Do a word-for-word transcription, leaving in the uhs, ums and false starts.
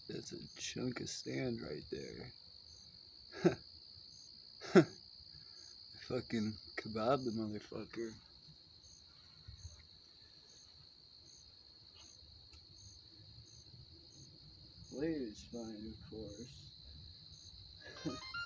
That's a chunk of stand right there. Fucking kebab the motherfucker. Weight is fine, of course.